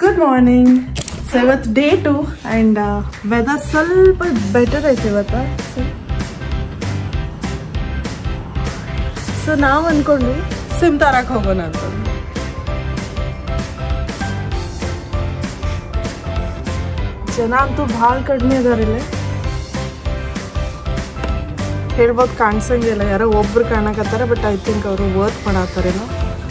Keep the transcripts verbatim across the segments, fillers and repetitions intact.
Good morning. So it's day two and uh, weather ಸ್ವಲ್ಪ better ಐತೆ ಇವತ್ತು. So ನಾವು ಅನ್ಕೊಂಡ್ವಿ ಸಿಮ್ ತರಕ್ಕೆ ಹೋಗೋಣ ಅಂತ. ಜನ ಅಂತೂ ಭಾಳ ಕಡಿಮೆ ಇದಾರಿಲ್ಲ, ಹೇಳ್ಬೋದು ಕಾಣಿಸಂಗಿಲ್ಲ, ಯಾರೋ ಒಬ್ರು ಕಾಣಕತ್ತಾರೆ. ಬಟ್ ಐ ಥಿಂಕ್ ಅವರು ವರ್ಕ್ ಮಾಡತ್ತಾರೇನೋ.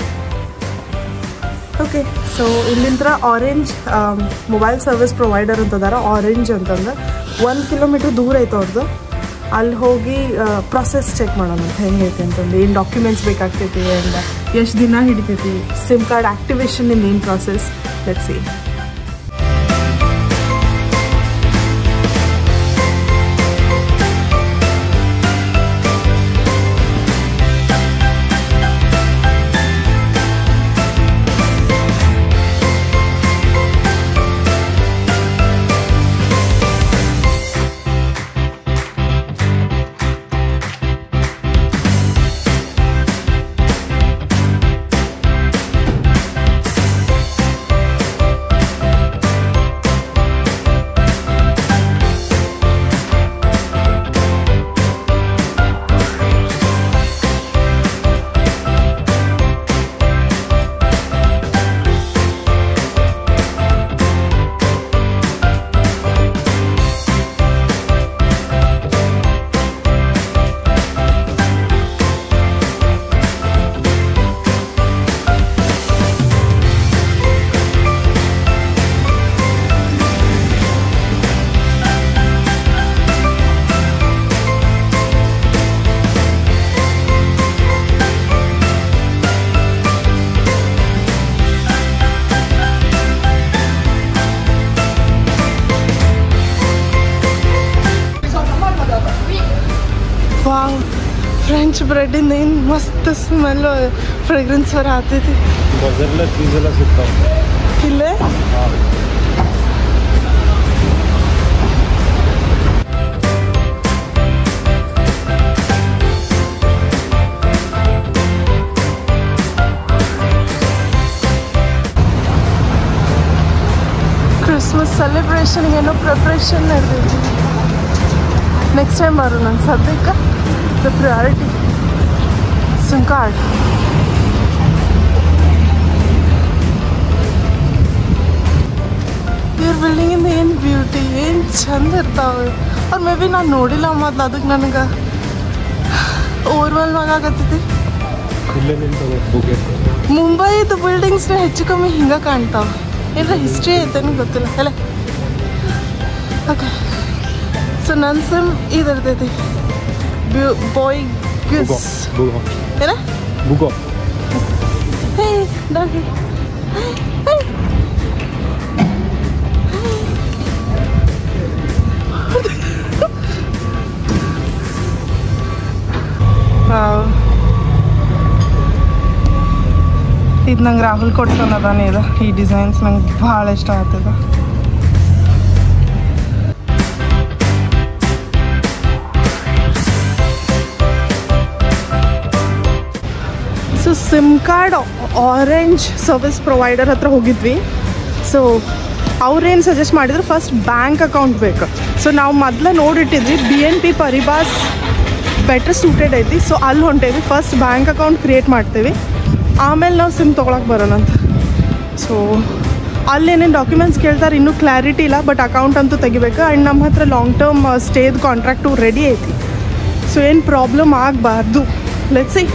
ಓಕೆ, ಸೊ ಇಲ್ಲಿಂದ ಆರೆಂಜ್ ಮೊಬೈಲ್ ಸರ್ವಿಸ್ ಪ್ರೊವೈಡರ್ ಅಂತದಾರ, ಆರೆಂಜ್ ಅಂತಂದ್ರೆ ಒಂದು ಕಿಲೋಮೀಟ್ರ್ ದೂರ ಐತೆ ಅವ್ರದ್ದು. ಅಲ್ಲಿ ಹೋಗಿ ಪ್ರೊಸೆಸ್ ಚೆಕ್ ಮಾಡೋಣ ಅಂತ ಹೆಂಗೈತೆ ಅಂತಂದು, ಏನು ಡಾಕ್ಯುಮೆಂಟ್ಸ್ ಬೇಕಾಗ್ತೈತಿ ಆ್ಯಂಡ್ ಎಷ್ಟು ದಿನ ಹಿಡಿತೈತಿ, ಸಿಮ್ ಕಾರ್ಡ್ ಆ್ಯಕ್ಟಿವೇಷನ್ ಇನ್ ಏನು process, let's see. Wow, French ಬ್ರೆಡ್ಡಿಂದ ಏನು ಮಸ್ತ್ ಸ್ಮೆಲ್, ಫ್ರೇಗ್ರೆನ್ಸ್ ವರ ಆಗ್ತೈತಿ. ಇಲ್ಲೇ ಕ್ರಿಸ್ಮಸ್ ಸೆಲೆಬ್ರೇಷನ್ಗೆ ಏನೋ ಪ್ರಿಪ್ರೇಷನ್ ನಡೆದೈತಿ. ನೆಕ್ಸ್ಟ್ ಟೈಮ್ ಬರು, ನಂಗೆ ಸದ್ಯಕ್ಕೆ ದ ಪ್ರಿಯಾರಿಟಿ ಸಿಮ್ ಕಾರ್ಡ್. ಇವ್ರ ಬಿಲ್ಡಿಂಗಿಂದ ಏನು ಬ್ಯೂಟಿ, ಏನು ಚಂದ ಇರ್ತಾವೆ. ಅವ್ರು ಮೇ ಬಿ ನಾನು ನೋಡಿಲ್ಲ ಮೊದ್ಲು, ಅದಕ್ಕೆ ನನಗೆ ಓವರ್ವೆಲ್ಮ್ ಆಗಾಕತ್ತೈತಿ. ಮುಂಬೈದು ಬಿಲ್ಡಿಂಗ್ಸ್ನ ಹೆಚ್ಚು ಕಮ್ಮಿ ಹಿಂಗೆ ಕಾಣ್ತಾವೆ. ಏನಾರ ಹಿಸ್ಟ್ರಿ ಐತೆ ಗೊತ್ತಿಲ್ಲ ಅಲ್ಲ. ಓಕೆ, ಸೊ ನನ್ನ ಸಿಮ್ ಇದಿರ್ತೈತಿ, ಬಾಯ್ ಗಿಸ್ ಏನ ಬುಗೋ. ಹೇ ಡಾಗಿ, ಇದು ನಂಗೆ ರಾಹುಲ್ ಕೊಡ್ತಾನದಾನೆ. ಇದು ಈ ಡಿಸೈನ್ಸ್ ನಂಗೆ ಭಾಳ ಇಷ್ಟ ಆಗ್ತದ. So SIM card orange service provider ಹತ್ರ ಹೋಗಿದ್ವಿ. ಸೊ ಅವ್ರೇನು ಸಜೆಸ್ಟ್ ಮಾಡಿದ್ರು, ಫಸ್ಟ್ ಬ್ಯಾಂಕ್ ಅಕೌಂಟ್ ಬೇಕು. ಸೊ ನಾವು ಮೊದಲೇ ನೋಡಿಟ್ಟಿದ್ವಿ B N P Paribas better suited ಐತಿ. ಸೊ ಅಲ್ಲಿ ಹೊಂಟೇವಿ, ಫಸ್ಟ್ ಬ್ಯಾಂಕ್ ಅಕೌಂಟ್ ಕ್ರಿಯೇಟ್ ಮಾಡ್ತೀವಿ, ಆಮೇಲೆ ನಾವು ಸಿಮ್ ತೊಗೊಳಕ್ಕೆ ಬರೋಣ ಅಂತ. ಸೊ ಅಲ್ಲೇನೇನು ಡಾಕ್ಯುಮೆಂಟ್ಸ್ ಕೇಳ್ತಾರೆ, ಇನ್ನೂ ಕ್ಲಾರಿಟಿ ಇಲ್ಲ. ಬಟ್ ಅಕೌಂಟ್ ಅಂತೂ ತೆಗಿಬೇಕು. ಆ್ಯಂಡ್ ನಮ್ಮ ಹತ್ರ ಲಾಂಗ್ ಟರ್ಮ್ ಸ್ಟೇದ್ ಕಾಂಟ್ರಾಕ್ಟು ರೆಡಿ ಐತಿ. ಸೊ ಏನು ಪ್ರಾಬ್ಲಮ್ ಆಗಬಾರ್ದು. Let's see.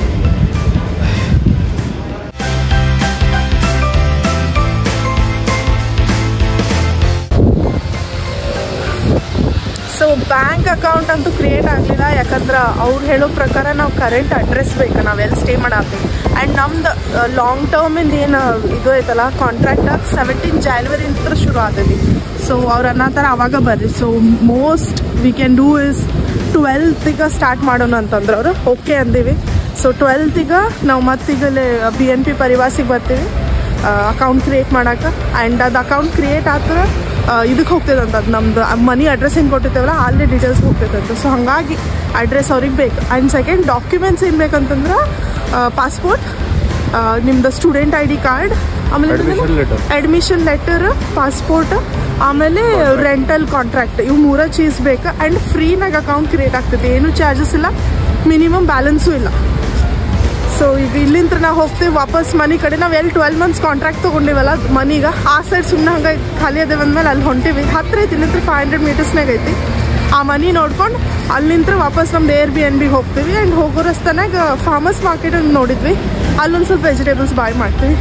So bank account ಅಂತೂ ಕ್ರಿಯೇಟ್ ಆಗಲಿಲ್ಲ, ಯಾಕಂದ್ರೆ ಅವ್ರು ಹೇಳೋ ಪ್ರಕಾರ ನಾವು ಕರೆಂಟ್ ಅಡ್ರೆಸ್ ಬೇಕು, ನಾವೆಲ್ಲಿ ಸ್ಟೇ ಮಾಡತ್ತೀವಿ. ಆ್ಯಂಡ್ ನಮ್ದು ಲಾಂಗ್ ಟರ್ಮಿಂದ ಏನು ಇದು ಐತಲ್ಲ ಕಾಂಟ್ರಾಕ್ಟ್, ಸೆವೆಂಟೀನ್ ಜಾನ್ವರಿಯಿಂದ ಶುರು ಆಗ್ತೈತಿ. ಸೊ ಅವ್ರು ಅನ್ನತ್ತಾರ ಅವಾಗ ಬರ್ರಿ. So most we can do is ಟ್ವೆಲ್ತಿಗೆ ಸ್ಟಾರ್ಟ್ ಮಾಡೋಣ ಅಂತಂದ್ರೆ ಅವರು ಓಕೆ ಅಂದೀವಿ. ಸೊ ಟ್ವೆಲ್ತಿಗೆ ನಾವು ಮತ್ತೀಗಲೇ ಬಿ ಎನ್ ಪಿ ಪರಿವಾಸಿಗೆ ಬರ್ತೀವಿ ಅಕೌಂಟ್ ಕ್ರಿಯೇಟ್ ಮಾಡೋಕೆ. ಆ್ಯಂಡ್ ಅದು ಅಕೌಂಟ್ ಕ್ರಿಯೇಟ್ ಆಗ್ತದೆ ಇದಕ್ಕೆ ಹೋಗ್ತದಂತ, ಅದು ನಮ್ದು ಮನಿ ಅಡ್ರೆಸ್ ಏನು ಕೊಟ್ಟಿರ್ತೇವಲ್ಲ ಅಲ್ಲಿ ಡೀಟೇಲ್ಸ್ ಹೋಗ್ತೈತಂತ. ಸೊ ಹಾಗಾಗಿ ಅಡ್ರೆಸ್ ಅವ್ರಿಗೆ ಬೇಕು. ಆ್ಯಂಡ್ ಸೆಕೆಂಡ್ ಡಾಕ್ಯುಮೆಂಟ್ಸ್ ಏನು ಬೇಕಂತಂದ್ರೆ ಪಾಸ್ಪೋರ್ಟ್ ನಿಮ್ದು ಸ್ಟೂಡೆಂಟ್ ಐ ಡಿ ಕಾರ್ಡ್, ಆಮೇಲೆ ಅಡ್ಮಿಷನ್ ಲೆಟರ್, ಪಾಸ್ಪೋರ್ಟ್, ಆಮೇಲೆ ರೆಂಟಲ್ ಕಾಂಟ್ರಾಕ್ಟ್, ಇವು ಮೂರ ಚೀಸ್ ಬೇಕು. ಆ್ಯಂಡ್ ಫ್ರೀನಾಗ ಅಕೌಂಟ್ ಕ್ರಿಯೇಟ್ ಆಗ್ತದೆ, ಏನು ಚಾರ್ಜಸ್ ಇಲ್ಲ, ಮಿನಿಮಮ್ ಬ್ಯಾಲೆನ್ಸು ಇಲ್ಲ. ಸೊ ಈಗ ಇಲ್ಲಿಂದ ನಾವು ಹೋಗ್ತೀವಿ ವಾಪಸ್ ಮನೆ ಕಡೆ. ನಾವು ಎಲ್ಲಿ ಟ್ವೆಲ್ ಮಂತ್ಸ್ ಕಾಂಟ್ರಾಕ್ಟ್ ತೊಗೊಂಡಿವಲ್ಲ ಮನೀಗ, ಆ ಸೈಡ್ ಸುಮ್ಮನೆ ಹಂಗೆ ಖಾಲಿ ಅದೇ ಬಂದ್ಮೇಲೆ ಅಲ್ಲಿ ಹೊಂಟಿವಿ. ಹತ್ತಿರ ಐತಿ, ಇಲ್ಲಿಂದ ಫೈವ್ ಹಂಡ್ರೆಡ್ ಮೀಟರ್ಸ್ನಾಗ ಐತಿ. ಆ ಮನಿ ನೋಡ್ಕೊಂಡು ಅಲ್ಲಿಂದ ವಾಪಸ್ ನಮ್ದು ಏರ್ ಬಿ ಎನ್ ಬಿಗೆ ಹೋಗ್ತೀವಿ. ಆ್ಯಂಡ್ ಹೋಗೋ ರಸ್ತಾನಾಗ ಫಾರ್ಮರ್ಸ್ ಮಾರ್ಕೆಟ್ ಅಂತ ನೋಡಿದ್ವಿ, ಅಲ್ಲೊಂದು ಸ್ವಲ್ಪ ವೆಜಿಟೇಬಲ್ಸ್ ಬಾಯ್ ಮಾಡ್ತೀವಿ.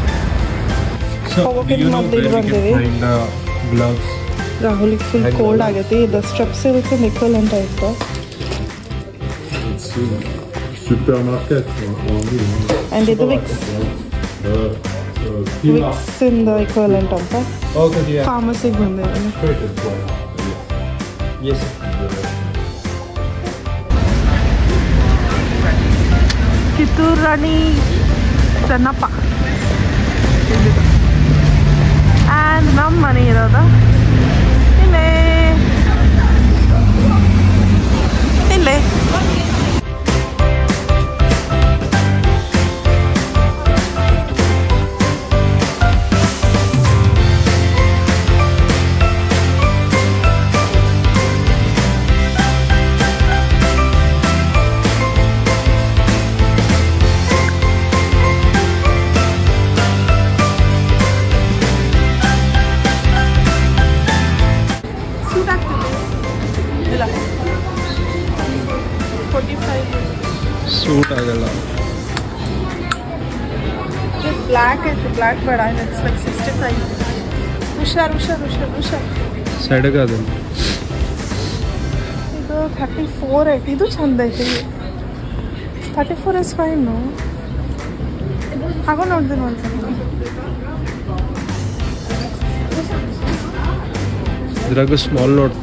ರಾಹುಲಿಗೆ ಫುಲ್ ಕೋಲ್ಡ್ ಆಗೈತಿ. ಇದು ಸ್ಟ್ರೆಪ್ಸಿಲ್ಸ್ ನಿಕ್ಕಲ್ ಅಂತ ಇತ್ತು. Supermarket. And ಇದು ವಿಕ್ಸ್ ವಿಕ್ಸ್ ಇಂದ equivalent ಅಂತ ಫಾರ್ಮಸಿಗೆ ಬಂದಿದ್ದೀನಿ. ಕಿತ್ತೂರು ರಾಣಿ ಚೆನ್ನಪ್ಪ ಆ್ಯಂಡ್ ನಮ್ಮ ಮನೆ ಇರೋದ ಇಲ್ಲೇ ಇಲ್ಲೇ. ಸೂಟ್ ಆಗಲ್ಲ. ಬ್ಲ್ಯಾಕ್ ಐತಿ, ಬ್ಲ್ಯಾಕ್ ಬೇಡ. It's like sixty five. ಹುಷಾರ್ ಹುಷಾರ್ ಹುಷಾರ್ ಹುಷಾರ್ ಸೈಡಗ ಅದಲ್ಲ. ಇದು ಥರ್ಟಿ ಫೋರ್ ಐತಿ. ಇದು ಚಂದ ಐತಿ. Thirty four is fine. ಹಾಗೋ ನೋಡ್ತೀನಿ ಒಂದ್ಸಲ. ಇದ್ರಾಗ small note.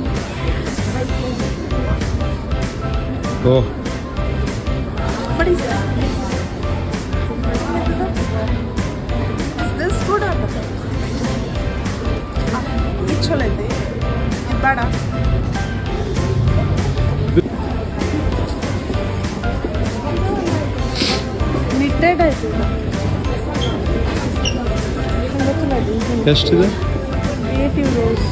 Oh What is that? Is this good or not? ಇದು ಚಲೋ ಐತಿ. ಇದು ಬೇಡ. ನಿಟ್ಟೆಡ್ ಐತಿ. ಎಷ್ಟಿದೆ? Eight euros.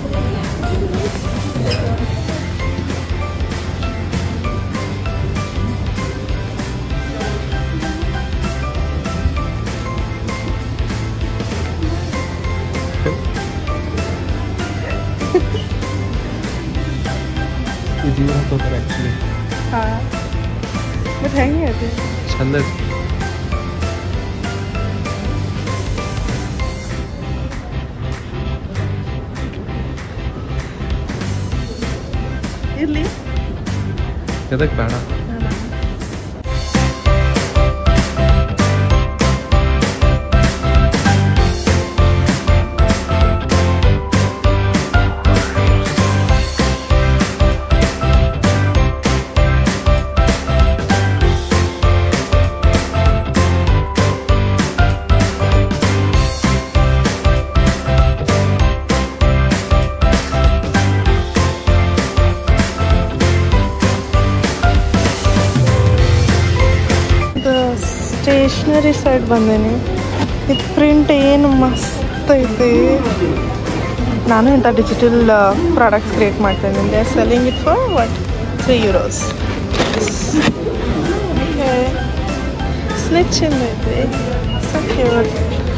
ಆಕ್ಚುಲಿ ಹಾಂ, ಮತ್ತೆ ಹೆಂಗೆ ಐತಿ? ಚಂದ ಐತಿ. ಇರ್ಲಿ, ಎದಕ್ಕೆ ಬೇಡ? ಸ್ಟೇಷ್ನರಿ ಸೈಡ್ ಬಂದೇನಿ. ಇದು ಪ್ರಿಂಟ್ ಏನು ಮಸ್ತ್ ಐತಿ. ನಾನು ಇಂಥ ಡಿಜಿಟಲ್ ಪ್ರಾಡಕ್ಟ್ಸ್ ಕ್ರಿಯೇಟ್ ಮಾಡ್ತೇನೆ. They are selling it for what three euros. Snitch ಇಂದ ಐತಿ. So cute.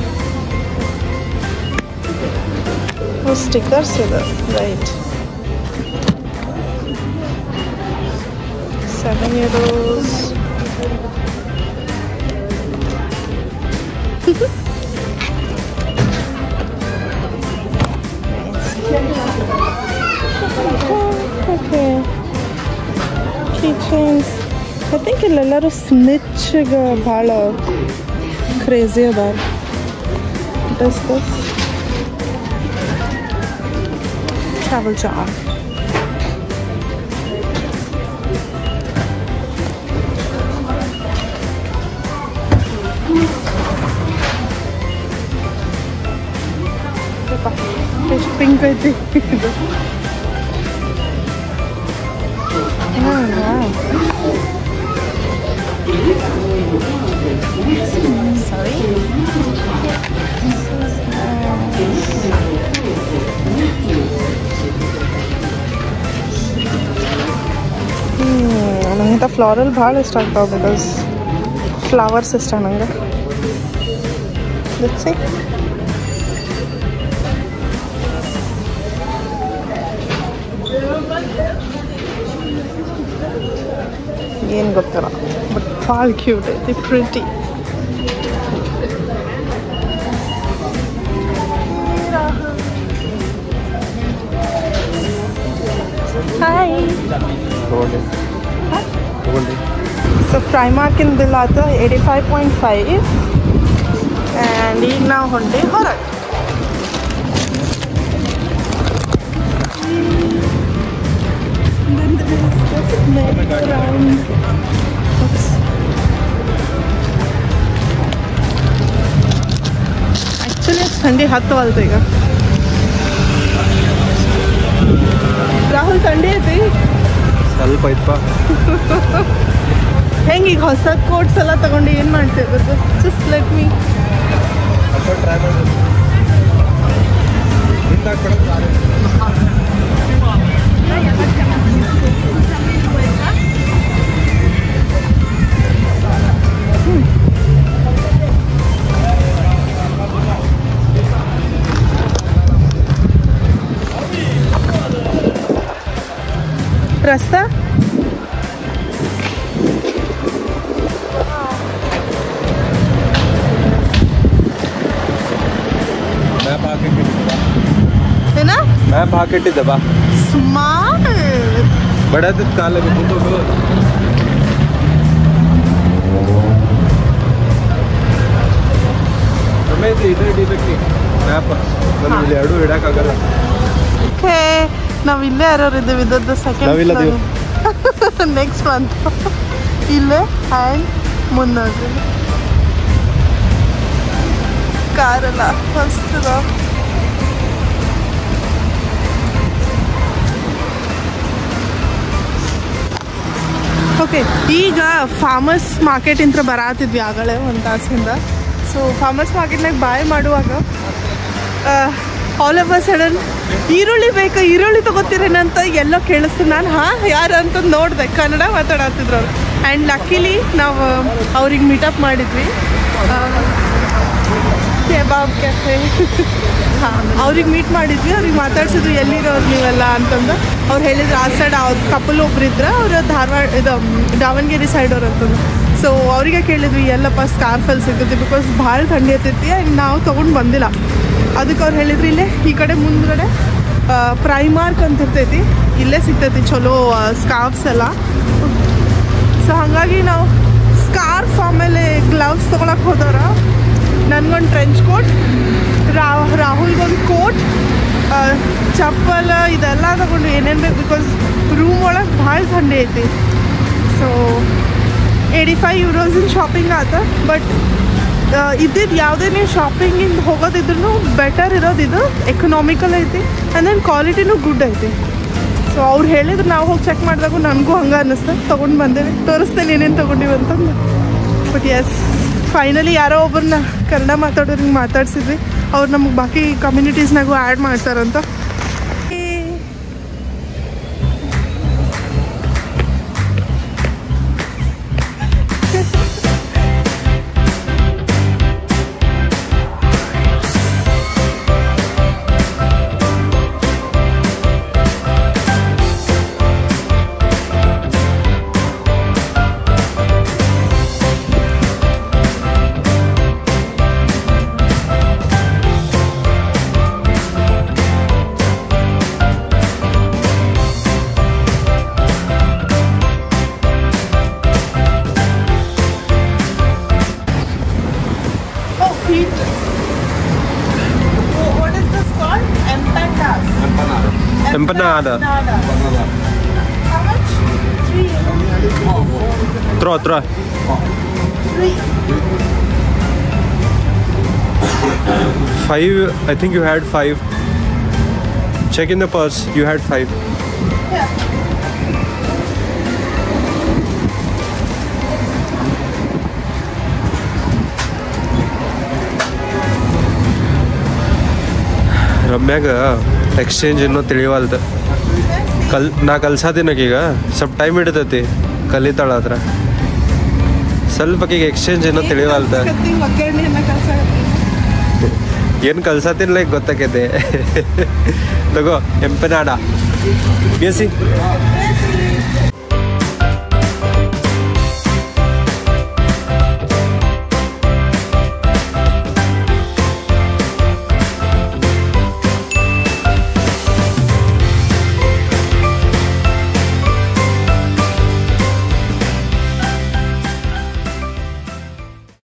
ಸ್ಟಿಕ್ಕರ್ಸ್ ಇದೆ. Right, seven euros. Okay. Keychains. I think ಇಲ್ಲೆಲ್ಲರೂ ಸ್ನಿಚ್ಗೆ ಭಾಳ ಕ್ರೇಜಿ ಅದಾರ. What is this? Travel jar. ಎಷ್ಟು ಪಿಂಕ್ ಐತಿ ಇದು. ಹಾಂ ಹಾಂ Sorry. ಹ್ಞೂ ನನಗಿಂತ ಫ್ಲಾರಲ್ ಭಾಳ ಇಷ್ಟ ಆಗ್ತಾವೆ ಬಿಕಾಸ್ ಫ್ಲವರ್ಸ್ ಇಷ್ಟ ನನಗೆ. Let's see. ಏನು ಗೊತ್ತಿಲ್ಲ ಬಟ್ ಭಾಳ ಕ್ಯೂಟ್ ಐತಿ, ಪ್ರಿಟಿ. ಹಾಯ್. ಸೊ ಪ್ರೈಮಾರ್ಕಿನ ಬಿಲ್ ಆಯ್ತು eighty five point five and ಈಗ ನಾವು ಹೊಂಟಿ ಹೊರಗೆ. ಆ್ಯಕ್ಚುಲಿ ಥಂಡಿ ಹತ್ತು ಅಲ್ತು ಈಗ. ರಾಹುಲ್ ಥಂಡಿ ಐತಿ ಸ್ವಲ್ಪ ಐತಪ್ಪ. ಹೆಂಗೆ ಈಗ ಹೊಸ ಕೋಟ್ಸ್ ಎಲ್ಲ ತಗೊಂಡು ಏನು ಮಾಡ್ತಿರೋದು? ಜಸ್ಟ್ ಲೆಟ್ ಮೀ ಟ್ರೈ ಮಾಡಿ. रास्ता मैप हाकिट है ना मैप हाकिट दबा स्मार्ट बड़ा तत्काल है तो हमें इधर डिफेक्ट मैप नम्मे ಎರಡು ಇಡಕ ಆಗಲ್ಲ. ಓಕೆ ನಾವು ಇಲ್ಲೇ ಯಾರು ಇದ್ದೀವಿ ಇದದ್ದು ಸೆಕೆಂಡ್ ನಾವಿಲ್ಲ ದೀವು ನೆಕ್ಸ್ಟ್ ಮಂತ್ ಇಲ್ಲೇ ಆ್ಯಂಡ್ ಮುನ್ನೋದ್ರಿ ಕಾರಲ್ಲ ಫಸ್ಟ್ ಓಕೆ ಈಗ ಫಾರ್ಮರ್ಸ್ ಮಾರ್ಕೆಟ್ ಇಂತ್ರ ಬರತ್ತಿದ್ವಿ ಆಗಲೇ ಒಂದು ತಾಸಿಂದ. ಸೊ ಫಾರ್ಮರ್ಸ್ ಮಾರ್ಕೆಟ್ನಾಗ ಬಾಯ್ ಮಾಡುವಾಗ ಆಲ್ ಆಫ್ ಅ ಸಡನ್ ಈರುಳ್ಳಿ ಬೇಕು ಈರುಳ್ಳಿ ತೊಗೋತೀರೇನಂತ ಎಲ್ಲೋ ಕೇಳಿಸ್ತೀನಿ ನಾನು. ಹಾಂ ಯಾರು ಅಂತ ನೋಡಿದೆ, ಕನ್ನಡ ಮಾತಾಡತ್ತಿದ್ರು ಅವರು. ಆ್ಯಂಡ್ ಲಕ್ಕಿಲಿ ನಾವು ಅವ್ರಿಗೆ ಮೀಟಪ್ ಮಾಡಿದ್ವಿ ಕೆಬಾಬ್ ಕೆಫೆ. ಹಾಂ ಅವ್ರಿಗೆ ಮೀಟ್ ಮಾಡಿದ್ವಿ, ಅವ್ರಿಗೆ ಮಾತಾಡ್ಸಿದ್ವಿ ಎಲ್ಲಿರೋರು ನೀವೆಲ್ಲ ಅಂತಂದು. ಅವ್ರು ಹೇಳಿದ್ರು ಆ ಸೈಡ್ ಅವ್ರ ಕಪಲ್ ಒಬ್ರು ಇದ್ರೆ ಅವರು ಧಾರವಾಡ ಇದು ದಾವಣಗೆರೆ ಸೈಡ್ ಅವ್ರು ಅಂತಂದು. ಸೊ ಅವರಿಗೆ ಕೇಳಿದ್ವಿ ಎಲ್ಲಪ್ಪ ಸ್ಕಾರ್ಫಲ್ಲಿ ಸಿಗುತ್ತೆ ಬಿಕಾಸ್ ಭಾಳ ಥಂಡಿ ಹತ್ತೈತಿ ಆ್ಯಂಡ್ ನಾವು ತೊಗೊಂಡು ಬಂದಿಲ್ಲ. ಅದಕ್ಕೆ ಅವ್ರು ಹೇಳಿದ್ರು ಇಲ್ಲೇ ಈ ಕಡೆ ಮುಂದ್ಗಡೆ ಪ್ರೈಮಾರ್ಕ್ ಅಂತ ಇರ್ತೈತಿ, ಇಲ್ಲೇ ಸಿಗ್ತೈತಿ ಚಲೋ ಸ್ಕಾರ್ಫ್ಸ್ ಎಲ್ಲ. ಸೊ ಹಾಗಾಗಿ ನಾವು ಸ್ಕಾರ್ಫ್ ಆಮೇಲೆ ಗ್ಲವ್ಸ್ ತೊಗೊಳಕ್ಕೆ ಹೋದವ್ರ. ನನಗೊಂದು ಟ್ರೆಂಚ್ ಕೋಟ್, ರಾ ರಾಹುಲ್ಗೊಂದು ಕೋಟ್, ಚಪ್ಪಲ್ ಇದೆಲ್ಲ ತಗೊಂಡು ಏನೇನು ಬೇಕು ಬಿಕಾಸ್ ರೂಮ್ ಒಳಗೆ ಭಾಳ ಥಂಡಿ ಐತಿ. ಸೊ ಏಯ್ಟಿ ಫೈವ್ ಯೂರೋಸಿನ ಶಾಪಿಂಗ್ ಆತ. ಬಟ್ ಇದ್ದಿದ್ದು ಯಾವುದೇ ನೀವು ಶಾಪಿಂಗಿಂದ ಹೋಗೋದಿದ್ರು ಬೆಟರ್ ಇರೋದು ಇದು, ಎಕನಾಮಿಕಲ್ ಐತಿ ಆ್ಯಂಡ್ ದೆನ್ ಕ್ವಾಲಿಟಿನೂ ಗುಡ್ ಐತಿ. ಸೊ ಅವ್ರು ಹೇಳಿದ್ರು ನಾವು ಹೋಗಿ ಚೆಕ್ ಮಾಡಿದಾಗ ನನಗೂ ಹಂಗೆ ಅನ್ನಿಸ್ತು. ತೊಗೊಂಡು ಬಂದೇವೆ, ತೋರಿಸ್ತೇನೆ ಏನೇನು ತೊಗೊಂಡಿವಿ ಅಂತಂದು. ಬಟ್ ಎಸ್ ಫೈನಲಿ ಯಾರೋ ಒಬ್ಬರನ್ನ ಕನ್ನಡ ಮಾತಾಡೋರಿಗೆ ಮಾತಾಡ್ಸಿದ್ವಿ. ಅವ್ರು ನಮಗೆ ಬಾಕಿ ಕಮ್ಯುನಿಟೀಸ್ನಾಗೂ ಆ್ಯಡ್ ಮಾಡ್ತಾರಂತ. Empanada. How much? Three. Throw, throw. Three. Five. I think you had five. Check in the purse. You had five. Yeah. ರಮ್ಯಾಗ ಎಕ್ಸ್ಚೇಂಜ್ ಇನ್ನೂ ತಿಳಿವಲ್ದು. ಕಲ್ ನಾ ಕಲ್ಸಾತೀನಕೀಗ ಸ್ವಲ್ಪ ಟೈಮ್ ಹಿಡಿತೈತಿ ಕಲಿತಾಳ ಹತ್ರ. ಸ್ವಲ್ಪಕೀಗ ಎಕ್ಸ್ಚೇಂಜ್ ಇನ್ನೂ ತಿಳಿವಲ್ದ. ಏನು ಕಲ್ಸಾತಿನ್ಲ ಈಗ ಗೊತ್ತಾಕೈತೆ. ತಗೋ ಎಂಪನಾಡ ಬೇಸಿ